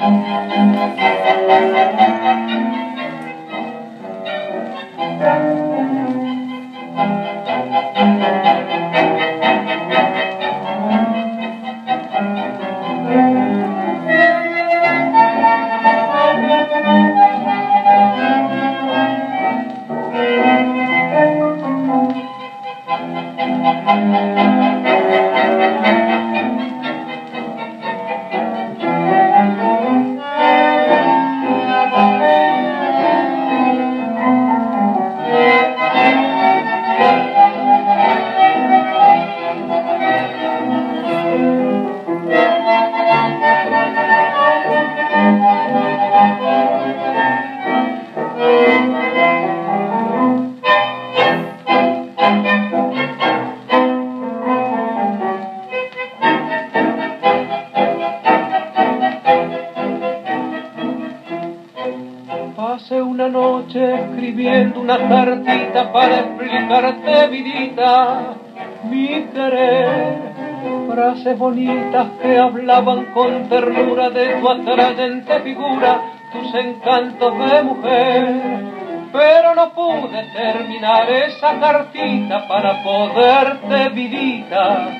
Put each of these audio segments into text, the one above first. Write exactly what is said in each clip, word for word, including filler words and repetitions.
Pasé una noche escribiendo una cartita para explicarte, vidita, mi querer. Frases bonitas que hablaban con ternura de tu atrayente figura, tus encantos de mujer. Pero no pude terminar esa cartita para poderte, vidita,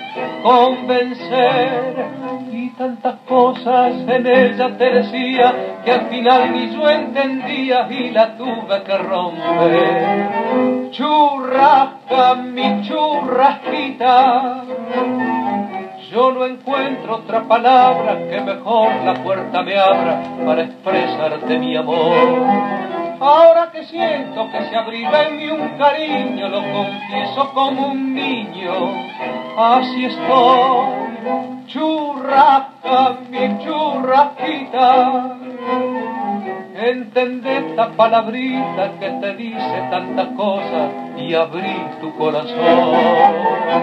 convencer. Y tantas cosas en ella te decía que al final ni yo entendía y la tuve que romper. Churrasca, mi churrasquita, yo no encuentro otra palabra que mejor la puerta me abra para expresarte mi amor. Ahora que siento que se abriga en mí un cariño, lo confieso como un niño, así estoy. Churrasca, mi churrasquita, entendé esta palabrita que te dice tantas cosas y abrí tu corazón.